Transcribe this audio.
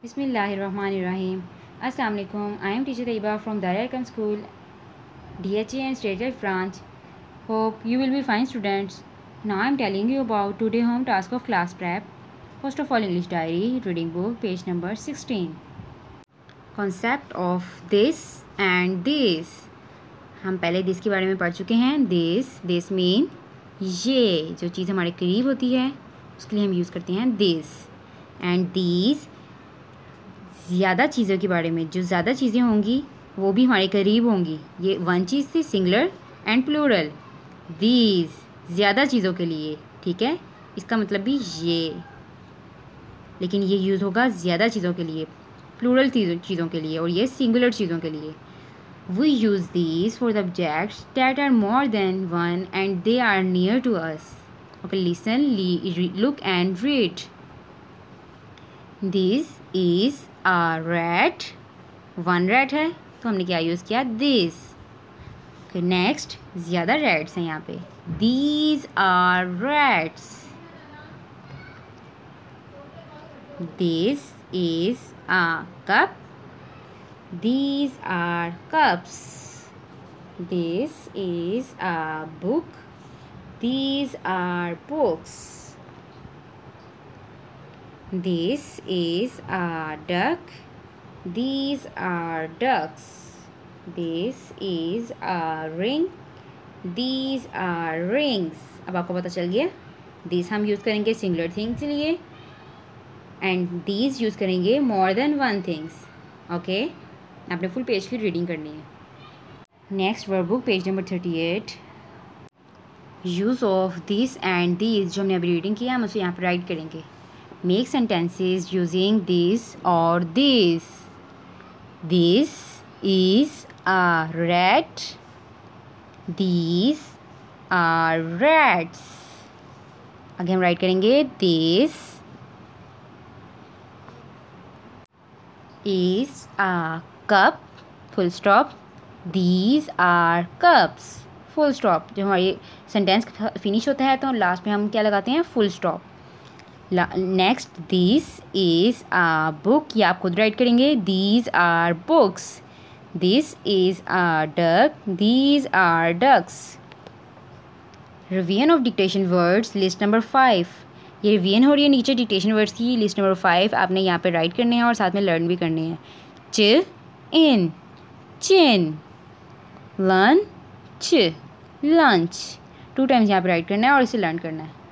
बिस्मिल्लाहिर्रहमानिर्रहीम। अस्सलाम वालेकुम। I am teacher Tayyaba from Darul Hakeem school DHA and State Life branch. Hope you will be fine, students. Now I am telling you about today home task of class prep. First of all, English diary reading book page number 16. Concept of this and this. हम पहले this के बारे में पढ़ चुके हैं. This mean ये जो चीज़ हमारे करीब होती है उसके लिए हम यूज़ करते हैं दिस. एंड दीज ज़्यादा चीज़ों के बारे में, जो ज़्यादा चीज़ें होंगी वो भी हमारे करीब होंगी. ये वन चीज़ थी, सिंगुलर एंड प्लूरल. दीज ज़्यादा चीज़ों के लिए, ठीक है. इसका मतलब भी ये, लेकिन ये यूज़ होगा ज़्यादा चीज़ों के लिए, प्लूरल चीज़ों के लिए, और ये सिंगुलर चीज़ों के लिए. We use these for the objects that are more than one and they are near to us. Okay, listen, look and read. This is a rat. One rat है तो हमने क्या यूज़ किया, दिस. ओके, नेक्स्ट, ज़्यादा rats हैं यहाँ पे. These are rats. This is a cup. These are cups. This is a book. These are books. This is a duck. These are ducks. This is a ring. These are rings. अब आपको पता चल गया. These हम use करेंगे singular things के लिए and these use करेंगे more than one things. Okay, आपने फुल पेज की रीडिंग करनी है. Next verb book page number 38. Use of this and these जो हमने अभी रीडिंग किया हम उसे यहाँ पर राइट करेंगे. Make sentences using this or this. This is a rat. These are rats. आगे हम राइट करेंगे. This is a cup. Full stop. These are cups. Full stop. जब हमारी सेंटेंस फिनिश होता है तो लास्ट में हम क्या लगाते हैं, full stop. Next, this is a book. ये आप खुद राइट करेंगे. These are books. This is a duck. These are ducks. Revision of dictation words list number 5. ये रिवीजन हो रही है नीचे डिक्टेशन वर्ड्स की लिस्ट नंबर 5. आपने यहाँ पे राइट करने हैं और साथ में लर्न भी करने हैं. In, chin, lunch, lunch. 2 times यहाँ पे राइट करना है और इसे लर्न करना है.